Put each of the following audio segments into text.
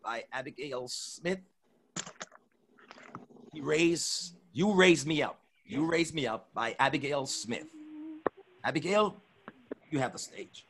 by Abigail Smith. You Raise Me Up. You Raise Me Up by Abigail Smith. Abigail, you have the stage.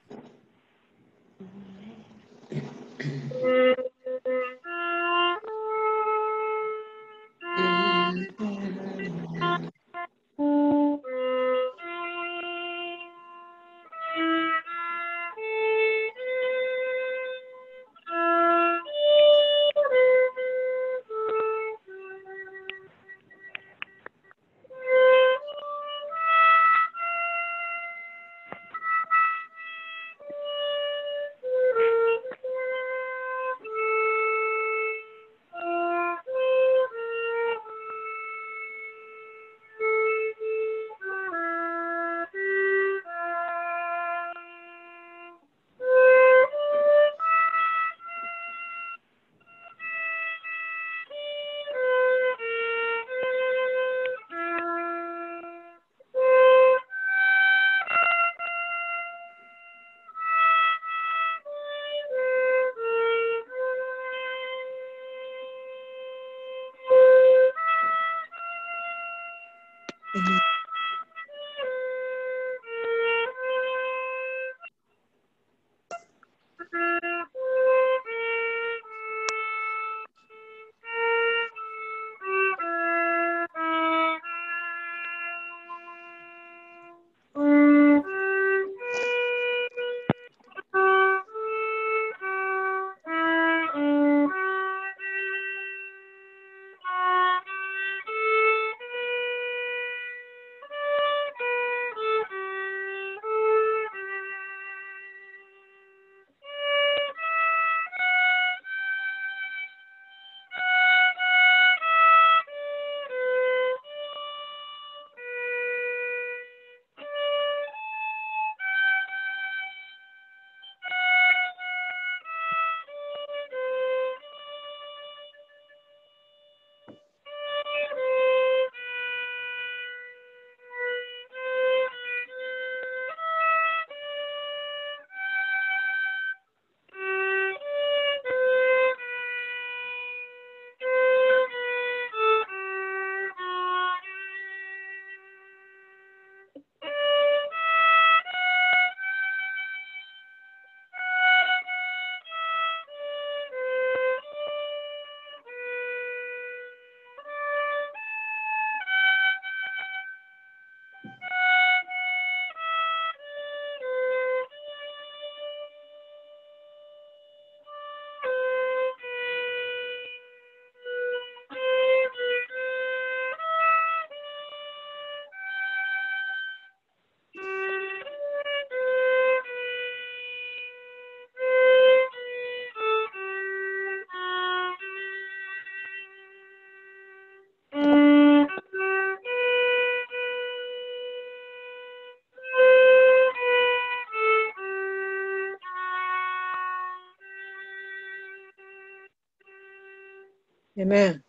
Amen.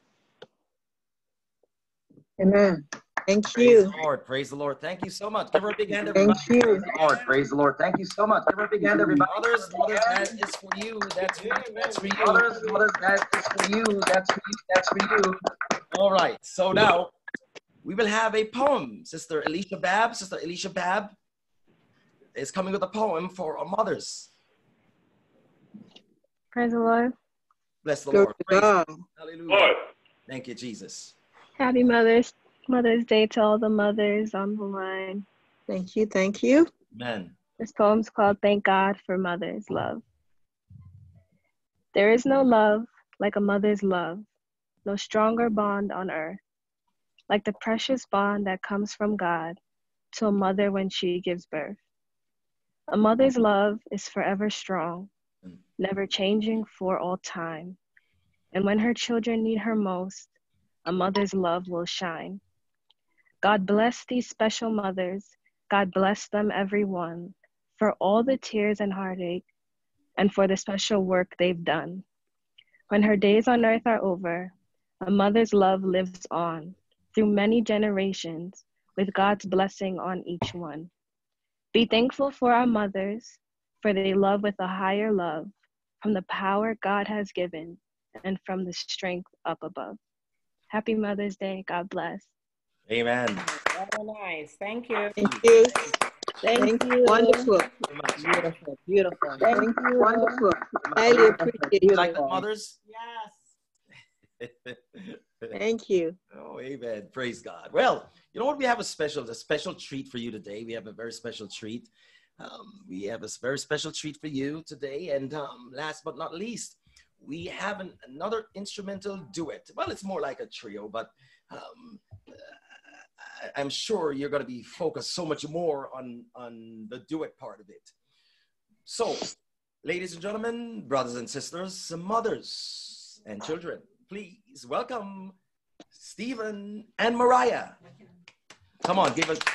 Amen. Thank Praise you. the Lord. Praise the Lord. Thank you so much. Give her a big hand, everybody. Thank you. Praise the Lord. Praise the Lord. Thank you so much. Give her a big hand, everybody. Mothers, that is for you. That's for you. That's for you. Mothers, that is for you. That's for you. That's for you. All right. So now we will have a poem. Sister Elisha Babb is coming with a poem for our mothers. Praise the Lord. Bless the Glory Lord. to Praise God. God. Hallelujah. Thank you, Jesus. Happy Mother's Day to all the mothers on the line. Thank you. Thank you. Amen. This poem's called Thank God for Mother's Love. There is no love like a mother's love, no stronger bond on earth, like the precious bond that comes from God to a mother when she gives birth. A mother's love is forever strong, never changing for all time. And when her children need her most, a mother's love will shine. God bless these special mothers. God bless them, every one, for all the tears and heartache and for the special work they've done. When her days on earth are over, a mother's love lives on through many generations with God's blessing on each one. Be thankful for our mothers, for they love with a higher love from the power God has given and from the strength up above. Happy Mother's Day. God bless. Amen. Very nice. Thank you. Thank you. Thank you. Wonderful. Beautiful. Beautiful. Thank you. Wonderful. Highly Beautiful. appreciate You it. like that, mothers? Yes. Thank you. Oh, amen. Praise God. Well, you know what? We have a special treat for you today. We have a very special treat. We have a very special treat for you today. And last but not least, we have another instrumental duet. Well, it's more like a trio, but I'm sure you're going to be focused so much more on the duet part of it. So, ladies and gentlemen, brothers and sisters, mothers and children, please welcome Stephen and Moriah. Come on, give us.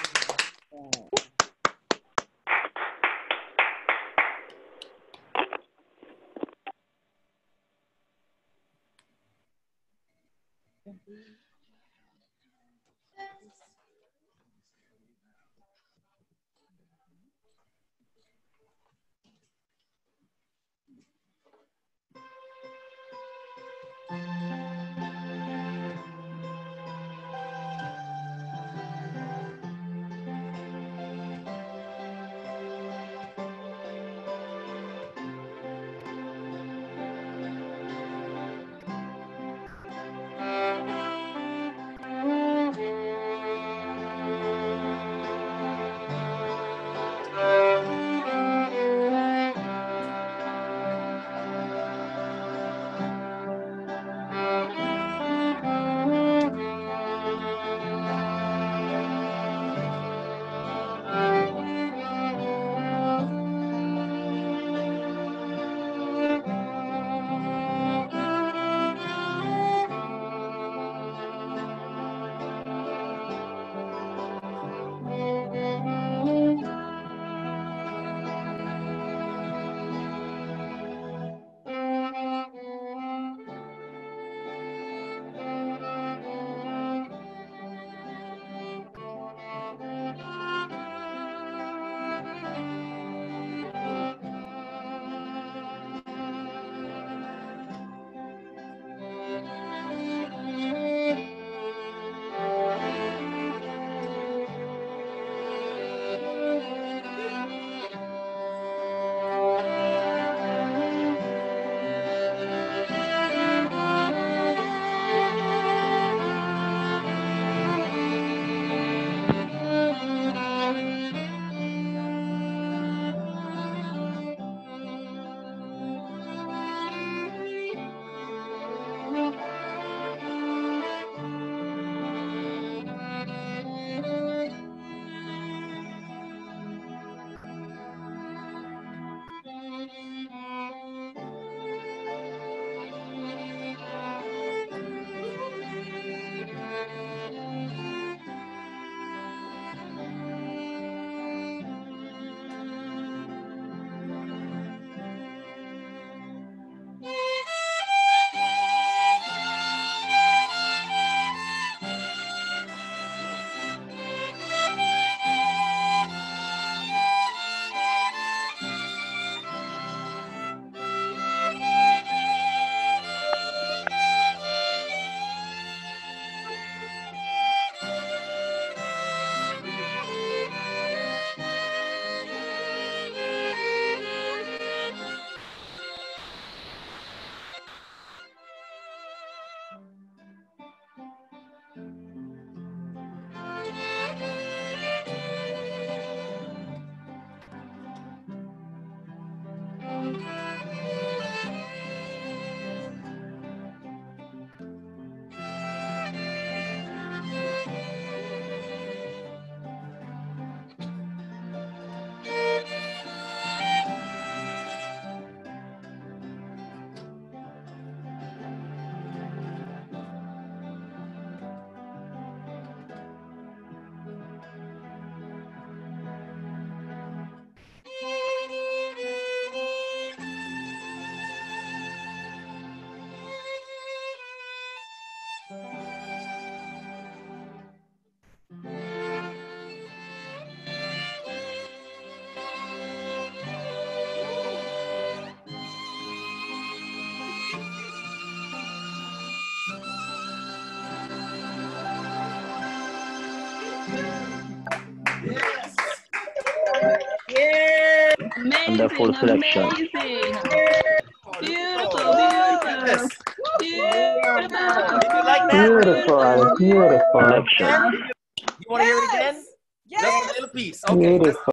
Wonderful selection. Beautiful. Goodness. Beautiful. Did you like that? Beautiful, beautiful selection. You want to hear it again? Yes. Just a little piece. Okay. Beautiful.